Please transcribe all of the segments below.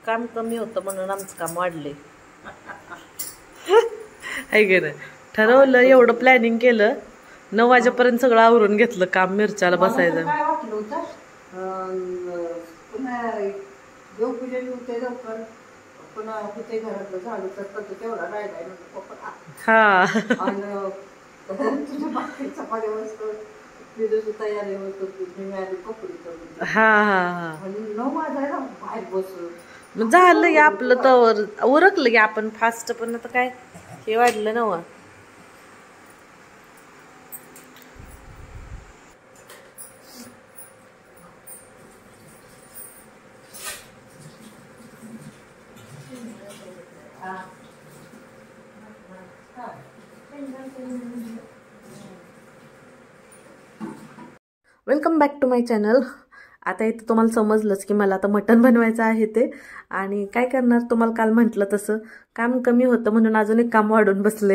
काम कमी होतं म्हणून आमचं काम वाढले. आहे की नाही? ठरवलं, एवढं प्लॅनिंग केलं, 9 वाजेपर्यंत सगळं आवरून घेतलं काम, मिरच्याला बसायचं. काय वाटलं होतं पुन्हा देवपूजन होते लवकर, पुन्हा होते घरातलं झालं तर पद्धत तेवढा राहिलाय हा तुझ्या बाकी चपात्या वस्तू तुझी तयारी होत कपडे हा हा आणि 9 वाजायला बाहेर बसून झालं की आपलं तर उरकलं की आपण फास्ट. पण आता काय हे वाढलं ना. Welcome back to my channel. आता इथं तुम्हाला समजलंच की मला आता मटण बनवायचं आहे ते. आणि काय करणार, तुम्हाला काल म्हटलं तसं काम कमी होतं म्हणून अजून एक काम वाढून बसले.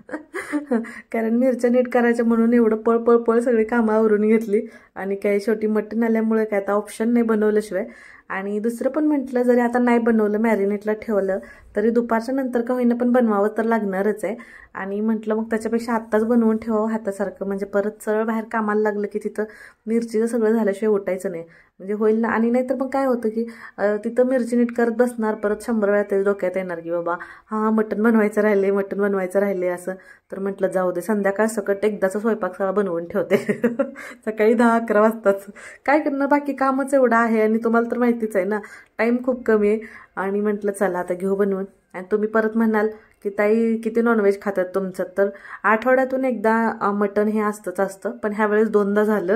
कारण मिरच्या नीट करायच्या म्हणून एवढं पळ सगळी कामं आवरून घेतली. आणि काय शेवटी मटण आल्यामुळे काय आता ऑप्शन नाही बनवल्याशिवाय. आणि दुसरं पण म्हटलं, जरी आता नाही बनवलं, मॅरिनेटला ठेवलं, तरी दुपारच्या नंतर का होईना पण बनवावं तर लागणारच आहे. आणि म्हटलं मग त्याच्यापेक्षा आत्ताच बनवून ठेवावं हातासारखं, म्हणजे परत सरळ बाहेर कामाला लागलं की तिथं मिरचीचं सगळं झाल्याशिवाय उठायचं नाही, म्हणजे होईल ना. आणि नाहीतर मग काय होतं की तिथं मिरची नीट करत बसणार, परत 100 वेळा ते डोक्यात येणार की बाबा हां मटण बनवायचं राहिले असं. तर म्हटलं जाऊ दे, संध्याकाळ सकट एकदाचा स्वयंपाक सगळा बनवून ठेवते. सकाळी 10-11 वाजताच काय करणार, बाकी कामच एवढं आहे. आणि तुम्हाला तर माहितीच आहे ना, टाईम खूप कमी आहे. आणि म्हटलं चला आता घेऊ बनवून. आणि तुम्ही परत म्हणाल की ताई किती नॉनव्हेज खातात तुमच्यात, तर आठवड्यातून एकदा मटण हे असतं. पण ह्यावेळेस 2दा झालं.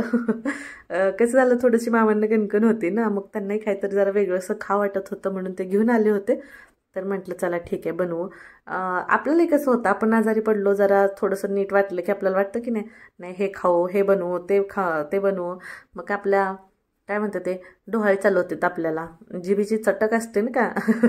कसं झालं, थोडीशी मामांना कणकण होती ना, मग त्यांनाही काहीतरी जरा वेगळंसं खा वाटत होतं म्हणून ते घेऊन आले होते. तर म्हटलं चला ठीक आहे बनवू. आपल्यालाही कसं होतं, आपण आजारी पडलो, जरा थोडंसं नीट वाटलं की आपल्याला वाटतं की नाही हे खाऊ, हे बनवू, ते बनवू. मग आपल्या काय म्हणतात ते डोहाळे चालू होते आपल्याला, जिभेची चटक असते ना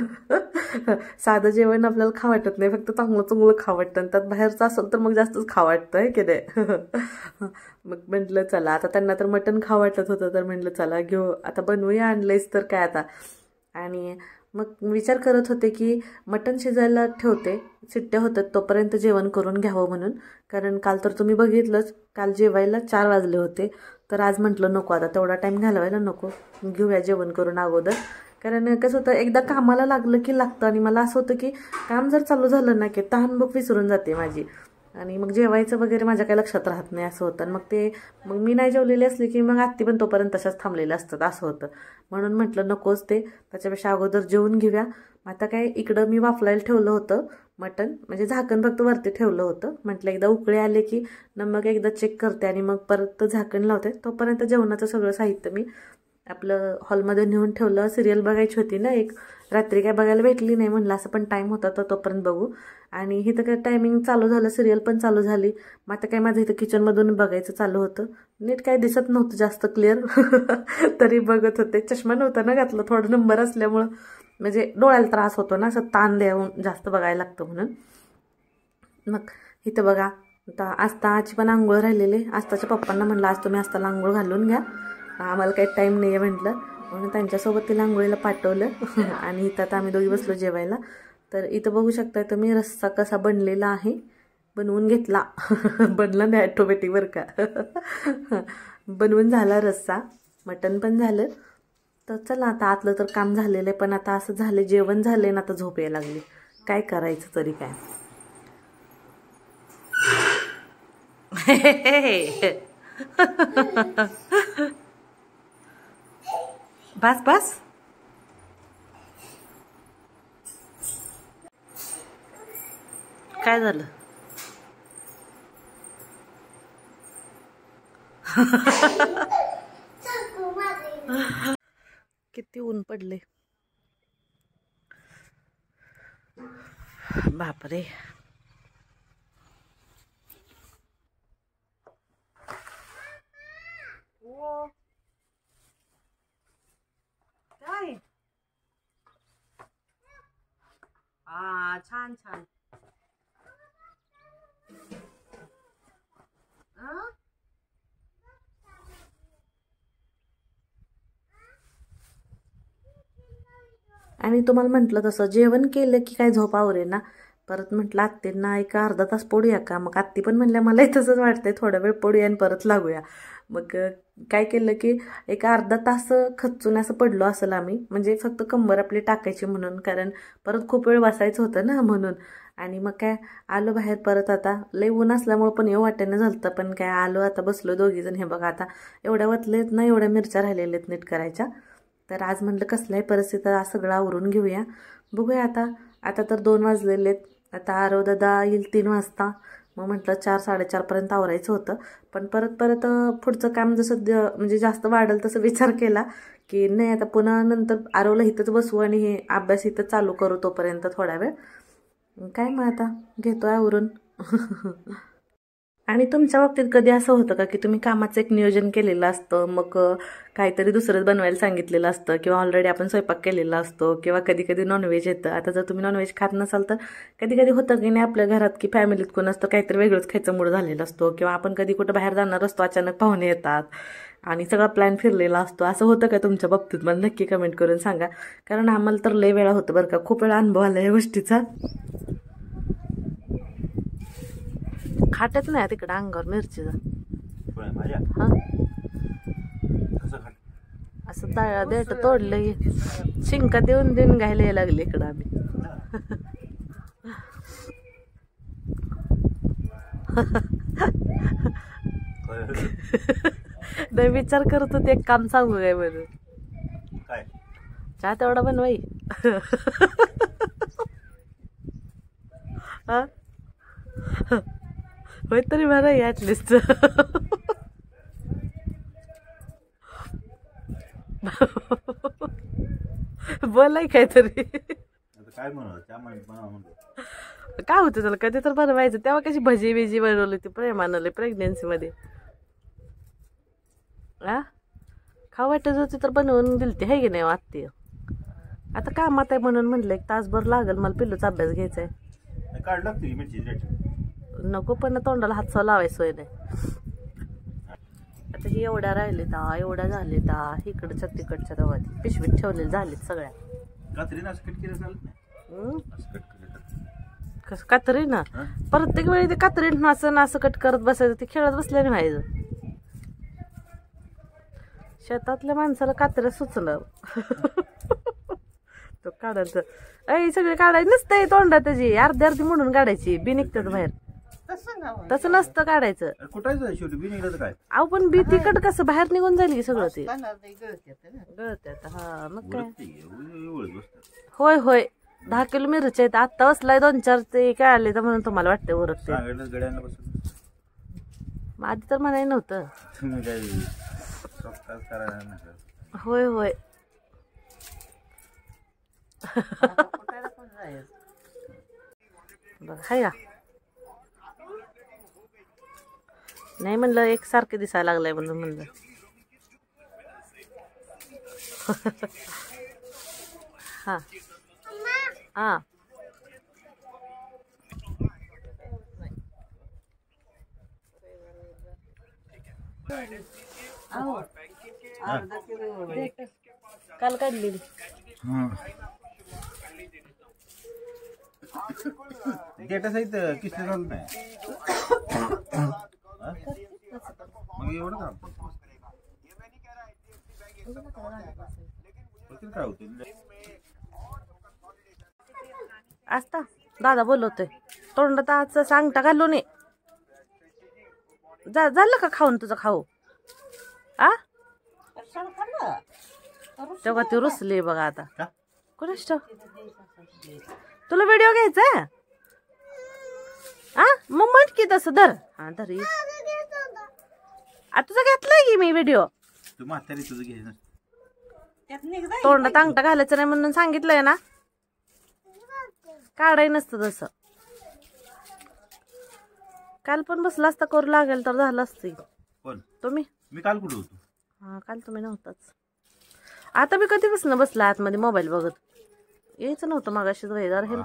का. साधं जेवण आपल्याला खा वाटत नाही, फक्त चांगलं खा वाटतं. आणि त्यात बाहेरचं असेल तर मग जास्तच खा वाटतं आहे की नाही. मग म्हटलं चला, आता त्यांना तर मटण खा वाटत होतं, तर म्हटलं चला घेऊ, आता बनवूया, आणलंयच तर काय आता. आणि मग विचार करत होते की मटण शिजायला ठेवते, शिट्ट्या होतात तोपर्यंत जेवण करून घ्यावं म्हणून. कारण काल तर तुम्ही बघितलंच, काल जेवायला 4 वाजले होते. तर आज म्हटलं नको, आता तेवढा टाईम घालवायला नको, घेऊया जेवण करून अगोदर. कारण कसं होतं, एकदा कामाला लागलं की लागतं. आणि मला असं होतं की काम जर चालू झालं ना की तहानभूक विसरून जाते माझी. आणि मग जेवायचं वगैरे माझ्या काही लक्षात राहत नाही असं होतं. मग मी नाही जेवलेली असली की मग आत्ती पण तोपर्यंत तशाच थांबलेल्या असतात असं होतं. म्हणून म्हटलं नकोच ते, त्याच्यापेक्षा अगोदर जेवून घेऊया. आता काय इकडं मी वाफलायला ठेवलं होतं मटण, म्हणजे झाकण फक्त वरती ठेवलं होतं. म्हटलं एकदा उकळे आले की मग एकदा चेक करते आणि मग परत झाकण लावते. तोपर्यंत जेवणाचं सगळं साहित्य मी आपलं हॉलमध्ये नेऊन ठेवलं. सिरियल बघायची होती ना एक, रात्री काय बघायला भेटली नाही, म्हणलं असं पण टाईम होता तर तोपर्यंत बघू. आणि इथं काय टायमिंग चालू झालं, सिरियल पण चालू झाली. मग आता काय माझं इथं किचनमधून बघायचं चालू होतं. नीट काय दिसत नव्हतं जास्त क्लिअर. तरी बघत होते. चष्मा नव्हता ना घातला, थोडा नंबर असल्यामुळं म्हणजे डोळ्याला त्रास होतो ना, असं ताण देऊन जास्त बघायला लागतं म्हणून. मग इथं बघा, आता आस्ताची पण आंघोळ राहिलेली. आस्ताच्या पप्पांना म्हटलं आज तुम्ही आस्ताला आंघोळ घालून घ्या, आम्हाला काही टाईम नाही आहे म्हटलं. म्हणून त्यांच्यासोबत तिला आंघोळीला पाठवलं. आणि इथं आता आम्ही दोघी बसलो जेवायला. तर इथं बघू शकताय तुम्ही रस्सा कसा बनलेला आहे, बनवून घेतला. बनला नाही ऑटोमॅटिक बरं का. बनवून झाला रस्सा, मटण पण झालं. तर चला आता आतलं तर काम झालेलं आहे, पण आता असं झालं जेवण झाले ना, आता झोप यायला लागली. काय करायचं तरी काय. बस काय झालं. किती ऊन पडले बापरे. काय छान छान. आणि तुम्हाला म्हटलं तसं जेवण केलं की काय झोप आवरे ना. परत म्हटलं आत्तींना एक अर्धा तास पडूया का. मग आत्ती पण म्हणल्या मलाही तसंच वाटतंय, थोडा वेळ पडूया आणि परत लागूया. मग काय केलं की एक अर्धा तास खचून असं पडलो असेल आम्ही, म्हणजे फक्त कंबर आपली टाकायची म्हणून, कारण परत खूप वेळ बसायचं होतं ना म्हणून. आणि मग काय आलो बाहेर परत. आता लई ऊन असल्यामुळं पण येऊ वाटेनं झालं, पण काय आलो आता बसलो दोघीजण. हे बघा आता एवढ्या वतलेत ना, एवढ्या मिरच्या राहिलेल्या आहेत नीट करायच्या. तर आज म्हटलं कसल्याही परिस्थितीत आज सगळं आवरून घेऊया. बघूया आता तर 2 वाजलेले आहेत. आता आरव दादा येईल 3 वाजता. मग म्हटलं 4-4:30पर्यंत आवरायचं होतं. पण परत पुढचं काम जसं म्हणजे जास्त वाढेल तसं विचार केला की नाही, आता पुन्हा नंतर आरवला इथंच बसवू आणि हे अभ्यास इथं चालू करू तोपर्यंत थोडा वेळ. काय मग आता घेतो आवरून. आणि तुमच्या बाबतीत कधी असं होतं का की तुम्ही कामाचं एक नियोजन केलेलं असतं, मग काहीतरी दुसरंच बनवायला सांगितलेलं असतं, किंवा ऑलरेडी आपण स्वयंपाक केलेला असतो, किंवा कधी कधी नॉनव्हेज येतं. आता जर तुम्ही नॉनव्हेज खात नसाल तर कधी कधी होतं की नाही आपल्या घरात की फॅमिलीत कोण असतं काहीतरी वेगळंच खायचं मूड झालेलं असतो, किंवा आपण कधी कुठं बाहेर जाणार असतो, अचानक पाहुणे येतात आणि सगळा प्लॅन फिरलेला असतो. असं होतं का तुमच्या बाबतीत? मला नक्की कमेंट करून सांगा, कारण आम्हाला तर लय वेळा होतं बरं का. खूप वेळा अनुभव आला या गोष्टीचा. खाटत नाही तिकडं अंगावर मिरचीचा. हा असं देठ तोडलं शिंका देऊन घायला लागले इकडं आम्ही. नाही विचार करत होते एक काम सांगू काय म्हणून. चहा तेवढा बनवाई. हा होय तरी बरं आहे ॲटलिस्ट. बोलाय काहीतरी. काय काय होतं त्याला कधी तर बनवायचं. तेव्हा कशी भजी बिजी बनवली ती प्रेमानले प्रेग्नेन्सीमध्ये. खाऊ वाटत होती तर बनवून दिलती आहे की नाही वाटते. आता कामात आहे म्हणून म्हटलं 1 तासभर लागेल मला पिल्लूचा अभ्यास घ्यायचा आहे. काढ लागते मिरची नको पण तोंडाला हातचा लावायचं सोय नाही. आता ही एवढ्या राहिले एवढ्या झाले इकडच्या तिकडच्या रवाती पिशवीत ठेवलेल्या झालेत सगळ्या. कसं कातरी ना प्रत्येक वेळी ते कातरीन असं कट करत बसायचं. ते खेळत बसल्याने व्हायचं. शेतातल्या माणसाला कातऱ्या सुचलं. तो काढायचं सगळे काढायचं नसतंय तोंडात त्याची अर्धी म्हणून काढायची बी निघतात बाहेर. तसं नसतं काढायचं. काय अहो पण बी तिकट कसं बाहेर निघून जाईल की सगळं ते गळत्यात. हा मग काय होय होय 10 किलो मिरच्या आहेत. आत्ता बसलाय 2-4 ते काय आले तर म्हणून तुम्हाला वाटतं ओरखते. आधी तर म्हणाय नव्हतं. होय होय बघ हाय का नाही म्हणलं एकसारखे दिसायला लागलाय म्हणून म्हणलं. हा हा काल काढलेली डेटा सहित किती झालं नाही मग एवढं असता दादा बोलवतोय तोंडात आज सांगता घालू नये. झालं का खाऊन तुझं खाऊ? तेव्हा ती रुसली बघा आता कोणाच तुला व्हिडिओ घ्यायचा. मग म्हण की तसं धर. हा धर तुझा घेतलाय की मी व्हिडिओ. तोंडात अंगठा घालायचं नाही म्हणून सांगितलंय ना. काढाय नसतं तसं. काल पण बसला असता करू लागेल तर झालं असतं. तुम्ही मी काल कुठे होतो? हा काल तुम्ही नव्हताच. आता मी कधीपासून बसला आतमध्ये मोबाईल बघत. यायचं नव्हतं मागाशीच जरा हे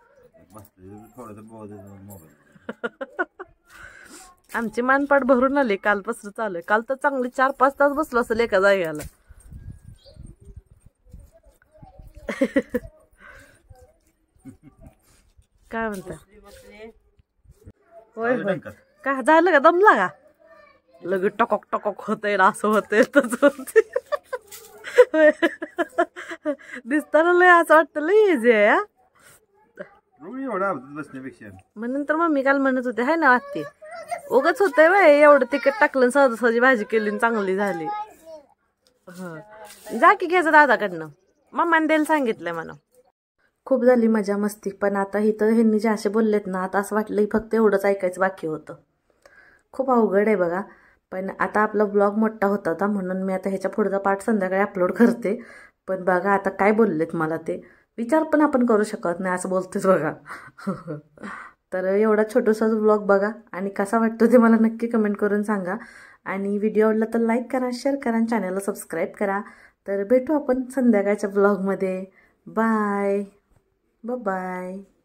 आमची मानपाट भरून आली. कालपासून चालू आहे. काल तर चांगली 4-5 तास बसलो असेल एका जागेला. काय म्हणता? बसले होय होय. का झालं का? दमला का? लगेच टकॉक टकॉक होतंय ना, असं होतंय तसं होतंय. दिसताना लय असं वाटतं लय इझी आहे हा. एवढा बसण्यापेक्षा म्हणून तर मम्मी काल म्हणत होते हाय ना वाटते उगाच होतंय बाय एवढं तिखट टाकलं सहज सहजी भाजी केली आणि चांगली झाली. जा की घ्यायचं दादाकडनं, मम्माने द्यायला सांगितलंय मला. खूप झाली मजा मस्ती, पण आता इथं ह्यांनी जे असे बोललेत ना, आता असं वाटलं फक्त एवढंच ऐकायचं बाकी होतं. खूप अवघड आहे बघा. पण आता आपला ब्लॉग मोठा होता होता म्हणून मी आता ह्याच्या पुढचा पार्ट संध्याकाळी अपलोड करते. पण बघा आता काय बोललेत मला, ते विचार पण आपण करू शकत नाही असं बोलतेच बघा. तर एवढा छोटासाच ब्लॉग बघा आणि कसा वाटतो ते मला नक्की कमेंट करून सांगा. आणि व्हिडिओ आवडला तर लाईक करा, शेअर करा आणि चॅनलला सबस्क्राईब करा. तर भेटू आपण संध्याकाळच्या ब्लॉगमध्ये. Bye bye.